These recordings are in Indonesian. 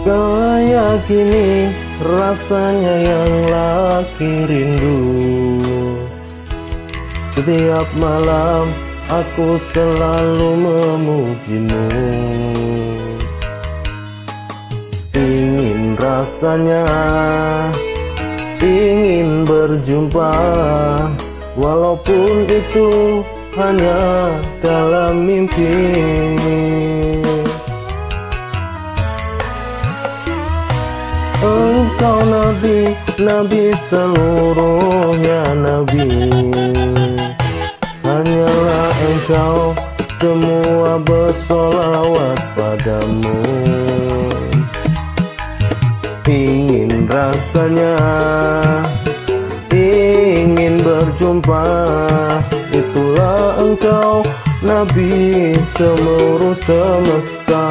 Kayak gini rasanya yang lagi rindu. Setiap malam aku selalu memujimu. Ingin rasanya, ingin berjumpa, walaupun itu hanya dalam mimpi. Engkau Nabi, Nabi seluruhnya Nabi. Hanyalah Engkau, semua bersolawat padamu. Ingin rasanya, ingin berjumpa, itulah Engkau Nabi seluruh semesta.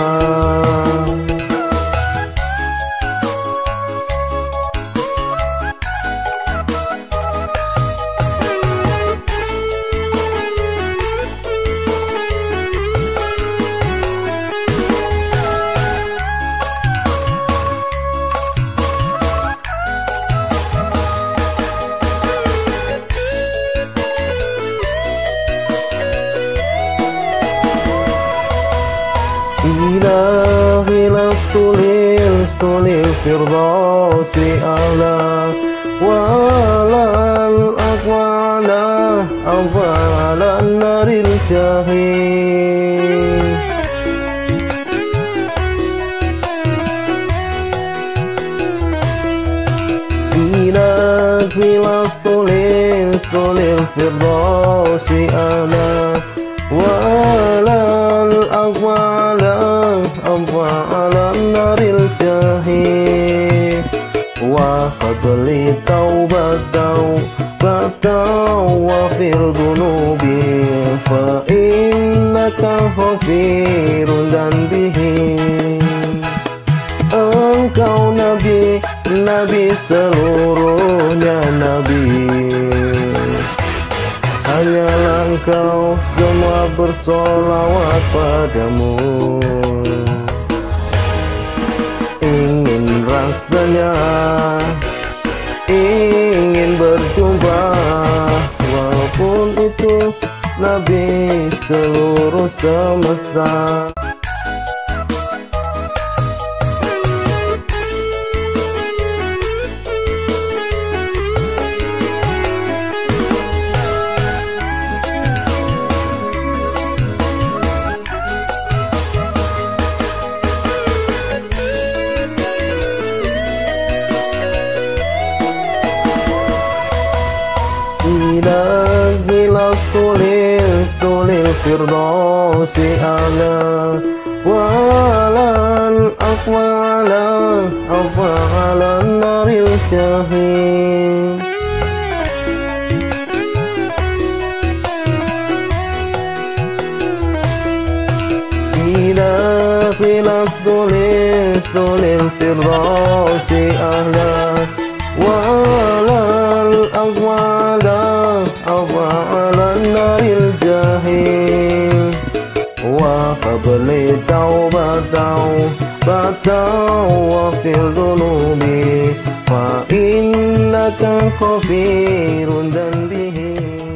Ilahi lastulil firdausi a'la walal aqwala awalan naril jahim. Ilahi lastulil firdausi a'la walal aqwala awalan naril jahim. Wa qabli taubatau wa fil dunubi fa innaka ghafirun dzambihim. Engkau Nabi, Nabi seluruhnya Nabi. Hanyalah Engkau, semua bersolawat padamu. Ingin rasanya, ingin berjumpa, walaupun itu Nabi seluruh semesta. Ilahi lastulil firdausi a'la walal aqwala awalan naril jahim. Ilahi lastulil firdausi a'la walal aqwala awalan naril jahim. Wa qabli taubatau wa fil dunubi fa innaka ghafirun dzambihim.